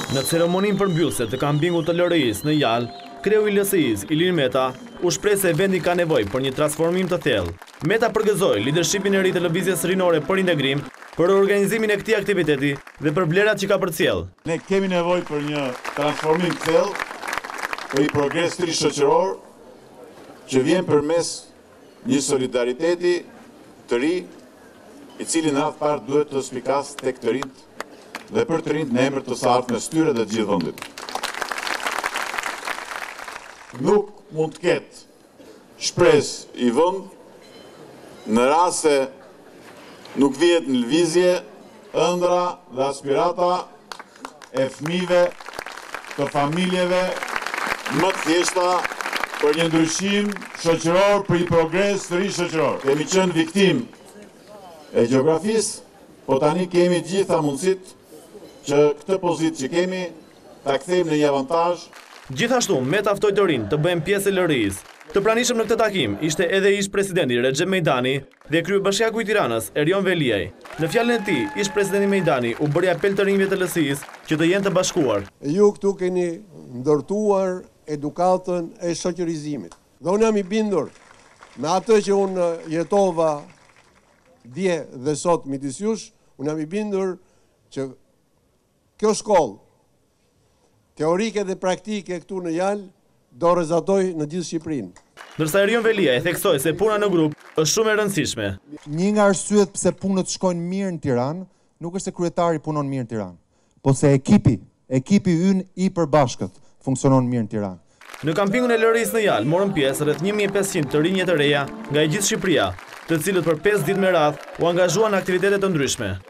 Në ceremoninë përmbyllëse të kampingut të LRI-s në Jal, kreu i LSI-s, Ilir Meta, u shpreh se vendi ka nevojë për një transformim të thellë. Meta përgëzoi leadershipin e ri të lëvizjes rinore për integrim, për organizimin e këtij aktiviteti dhe për vlerat që ka përcjell. Ne kemi nevojë për një transformim të thellë, për një progres të ri shoqëror që vjen përmes një solidariteti të ri, i cili në radhë parë duhet të spikas tek të rinjt dhe për të rinjt në emër të sartë në styre dhe të gjithë vendit. Nuk mund të ketë shpresë i vend në rast se nuk vihet në lëvizje ëndra dhe aspirata e fëmijëve të familjeve më të thjeshta për një ndryshim shoqëror, për një progres të ri shoqëror. Kemi qenë viktim e gjeografisë, po tani kemi gjitha mundësit që këtë pozitë që kemi ta kthejmë në një avantazh. Gjithashtu, Meta ftoi të rinj të bëjnë pjesë e LRI-s. Të pranishëm në këtë takim ishte edhe ish presidenti Recep Mejdani dhe kryebashkiaku i Tiranës Erion Veliaj. Në fjalën e tij, ish presidenti Mejdani u bëri apel të rinjve të LSI-s që të jenë të bashkuar. Ju këtu keni ndërtuar edukatën e shoqërizimit. Dhe unë jam i bindur me atë që unë jetova dje dhe sot midis jush, unë jam i bindur që kjo shkollë teorike dhe praktike këtu në Jal do rezultoj në gjithë Shqipërinë. Ndërsa Erion Veliaj theksoi se puna në grup është shumë e rëndësishme. Një nga arsyet pse punët shkojnë mirë në Tiranë, nuk është se kryetari punon mirë në Tiranë, po se ekipi ynë i përbashkët funksionon mirë në Tiranë. Në kampingun e LRI-s në Jal morën pjesë rreth 1500 të rinj të reja nga e gjithë Shqipëria, të cilët për 5 ditë me radhë u angazhuan në aktivitete të ndryshme.